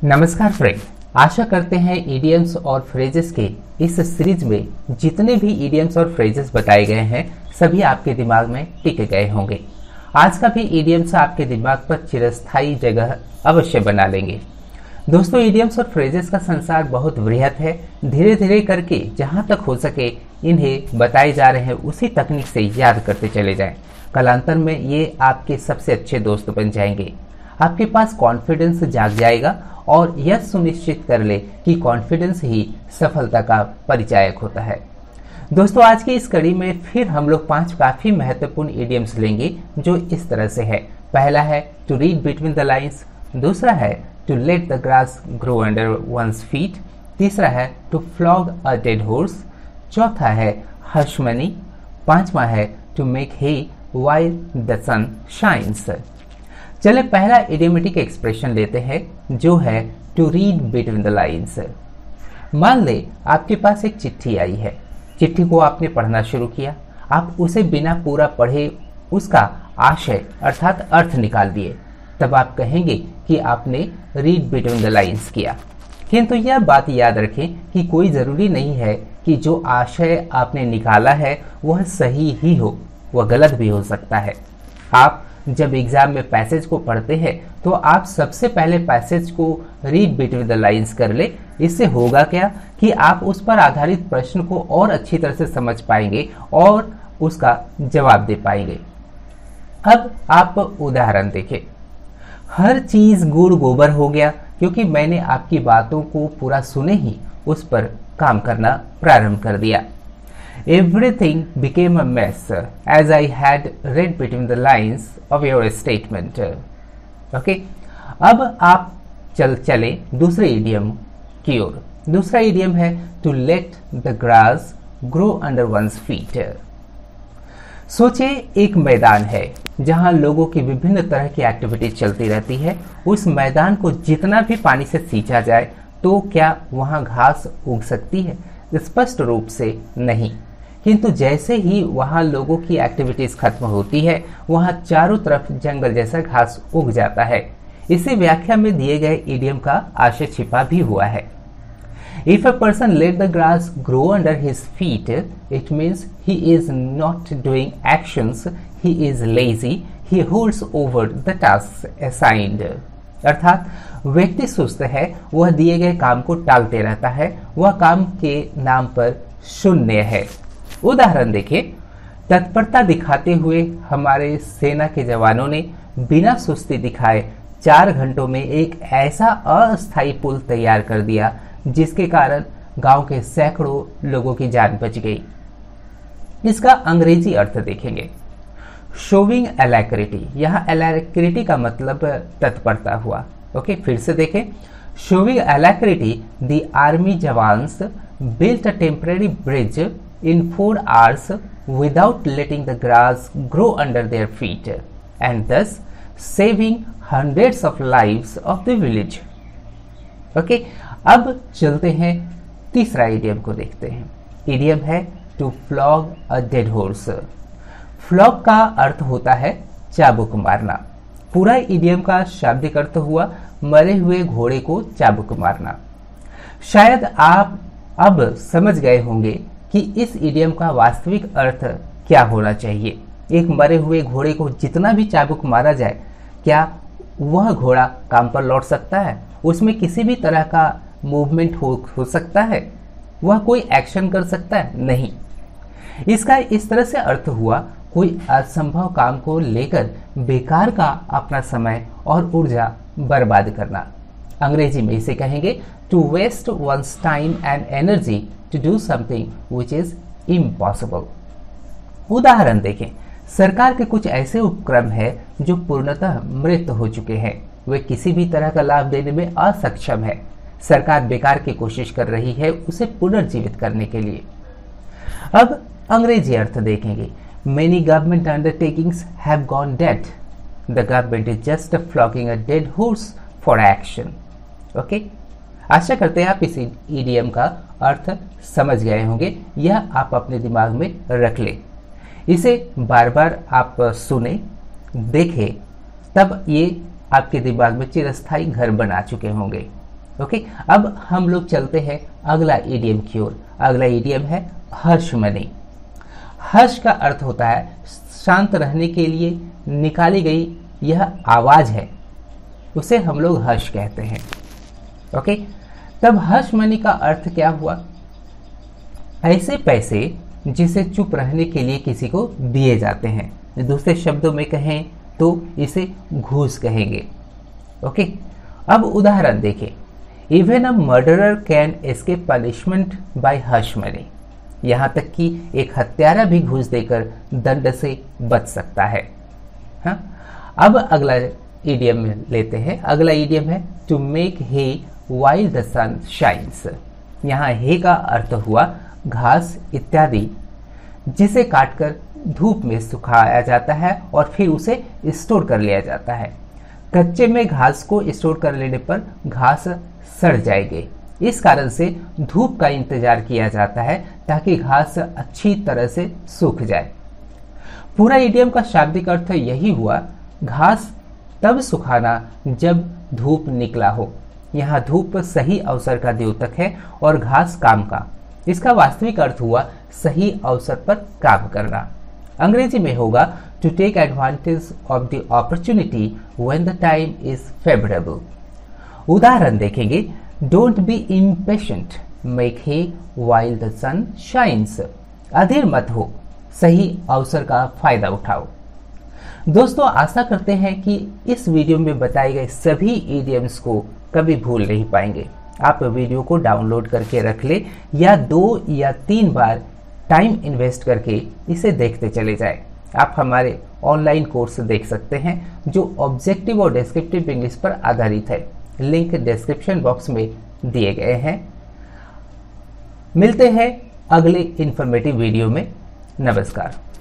नमस्कार फ्रेंड, आशा करते हैं इडियम्स और फ्रेजेस के इस सीरीज में जितने भी इडियम्स और फ्रेजेस बताए गए हैं सभी आपके दिमाग में टिक गए होंगे। आज का भी इडियम्स आपके दिमाग पर चिरस्थायी जगह अवश्य बना लेंगे। दोस्तों, इडियम्स और फ्रेजेस का संसार बहुत वृहत है। धीरे धीरे करके जहां तक हो सके इन्हें बताए जा रहे हैं उसी तकनीक से याद करते चले जाएं। कालांतर में ये आपके सबसे अच्छे दोस्त बन जाएंगे। आपके पास कॉन्फिडेंस जाग जाएगा और यह सुनिश्चित कर ले कि कॉन्फिडेंस ही सफलता का परिचायक होता है। दोस्तों, आज की इस कड़ी में फिर हम लोग 5 काफी महत्वपूर्ण इडियम्स लेंगे जो इस तरह से है। पहला है to read between the lines, दूसरा है to let the grass grow under one's feet, तीसरा है to flog a dead horse, चौथा है हश मनी, पांचवा है to make hay while the sun shines. चले पहला इडियोमेटिक एक्सप्रेशन लेते हैं जो है to read between the lines. मान ले आपके पास एक चिट्ठी आई है। चिट्ठी को आपने पढ़ना शुरू किया। आप उसे बिना पूरा पढ़े उसका आशय अर्थात अर्थ निकाल दिए। तब आप कहेंगे कि आपने रीड बिटवीन द लाइन्स किया। किंतु यह बात याद रखें कि कोई जरूरी नहीं है कि जो आशय आपने निकाला है वह सही ही हो, वह गलत भी हो सकता है। आप जब एग्जाम में पैसेज को पढ़ते हैं तो आप सबसे पहले पैसेज को रीड बिटवीन द लाइन्स कर ले। इससे होगा क्या कि आप उस पर आधारित प्रश्न को और अच्छी तरह से समझ पाएंगे और उसका जवाब दे पाएंगे। अब आप उदाहरण देखें। हर चीज गुड़ गोबर हो गया क्योंकि मैंने आपकी बातों को पूरा सुने ही उस पर काम करना प्रारंभ कर दिया। Everything became a mess as I had read between the lines of your statement. Okay? अब आप चले दूसरे इडियम की ओर। दूसरा इडियम है to let the grass grow under one's feet. सोचे एक मैदान है जहां लोगों की विभिन्न तरह की एक्टिविटीज चलती रहती है। उस मैदान को जितना भी पानी से सींचा जाए तो क्या वहां घास उग सकती है? स्पष्ट रूप से नहीं। किंतु जैसे ही वहां लोगों की एक्टिविटीज खत्म होती है वहां चारों तरफ जंगल जैसा घास उग जाता है। इसी व्याख्या में दिए गए इडियम का आशय छिपा भी हुआ है। If a person let the grass grow under his feet, it means he is not doing actions, he is lazy, he holds over the tasks assigned. अर्थात व्यक्ति सुस्त है, वह दिए गए काम को टालते रहता है, वह काम के नाम पर शून्य है। उदाहरण देखें। तत्परता दिखाते हुए हमारे सेना के जवानों ने बिना सुस्ती दिखाए 4 घंटों में एक ऐसा अस्थायी पुल तैयार कर दिया जिसके कारण गांव के सैकड़ों लोगों की जान बच गई। इसका अंग्रेजी अर्थ देखेंगे। शोविंग अलैक्रिटी, यहाँ अलैक्रिटी का मतलब तत्परता हुआ। ओके, फिर से देखें। Showing alacrity, the army jawans built a temporary bridge in 4 hours without letting the grass grow under their feet and thus saving hundreds of lives of the village. Okay, अब चलते हैं तीसरा इडियम को देखते हैं। इडियम है to flog a dead horse. Flog का अर्थ होता है चाबुक मारना। पूरा इडियम का शाब्दिक अर्थ हुआ मरे हुए घोड़े को चाबुक मारना। शायद आप अब समझ गए होंगे कि इस इडियम का वास्तविक अर्थ क्या होना चाहिए। एक मरे हुए घोड़े को जितना भी चाबुक मारा जाए, क्या वह घोड़ा काम पर लौट सकता है? उसमें किसी भी तरह का मूवमेंट हो सकता है? वह कोई एक्शन कर सकता है? नहीं। इसका इस तरह से अर्थ हुआ कोई असंभव काम को लेकर बेकार का अपना समय और ऊर्जा बर्बाद करना। अंग्रेजी में इसे कहेंगे to waste one's time and energy to do something which is impossible. उदाहरण देखें। सरकार के कुछ ऐसे उपक्रम हैं जो पूर्णतः मृत हो चुके हैं। वे किसी भी तरह का लाभ देने में असक्षम है। सरकार बेकार की कोशिश कर रही है उसे पुनर्जीवित करने के लिए। अब अंग्रेजी अर्थ देखेंगे। Many government undertakings have gone dead. The government is just flogging a dead horse for action. Okay? आशा करते हैं आप इस इडियम का अर्थ समझ गए होंगे। यह आप अपने दिमाग में रख लें। इसे बार बार आप सुने, देखें, तब ये आपके दिमाग में चिरस्थायी घर बना चुके होंगे। ओके, अब हम लोग चलते हैं अगला इडियम की ओर। अगला इडियम है हर्ष मनी। हर्ष का अर्थ होता है शांत रहने के लिए निकाली गई यह आवाज है, उसे हम लोग हर्ष कहते हैं। ओके, तब हर्ष मनी का अर्थ क्या हुआ? ऐसे पैसे जिसे चुप रहने के लिए किसी को दिए जाते हैं। दूसरे शब्दों में कहें तो इसे घूस कहेंगे। ओके, अब उदाहरण देखें। Even a murderer can escape punishment by hush money. यहाँ तक कि एक हत्यारा भी घूस देकर दंड से बच सकता है। हाँ, अब अगला इडियम में लेते हैं। अगला इडियम है to make hay while the sun shines. यहाँ हे का अर्थ हुआ घास इत्यादि, जिसे काटकर धूप में सुखाया जाता है और फिर उसे स्टोर कर लिया जाता है। कच्चे में घास को स्टोर कर लेने पर घास सड़ जाएगी, इस कारण से धूप का इंतजार किया जाता है ताकि घास अच्छी तरह से सूख जाए। पूरा इडियम का शाब्दिक अर्थ यही हुआ, घास तब सुखाना जब धूप निकला हो। यहाँ धूप सही अवसर का द्योतक है और घास काम का। इसका वास्तविक अर्थ हुआ सही अवसर पर काम करना। अंग्रेजी में होगा to take advantage of the opportunity when the time is favourable. उदाहरण देखेंगे। Don't be impatient, make hay while the sun shines. अधीर मत हो, सही अवसर का फायदा उठाओ। दोस्तों, आशा करते हैं कि इस वीडियो में बताए गए सभी इडियम्स को कभी भूल नहीं पाएंगे। आप वीडियो को डाउनलोड करके रख ले या 2 या 3 बार टाइम इन्वेस्ट करके इसे देखते चले जाएं। आप हमारे ऑनलाइन कोर्स देख सकते हैं जो ऑब्जेक्टिव और डिस्क्रिप्टिव इंग्लिश पर आधारित है। लिंक डिस्क्रिप्शन बॉक्स में दिए गए हैं। मिलते हैं अगले इंफॉर्मेटिव वीडियो में। नमस्कार।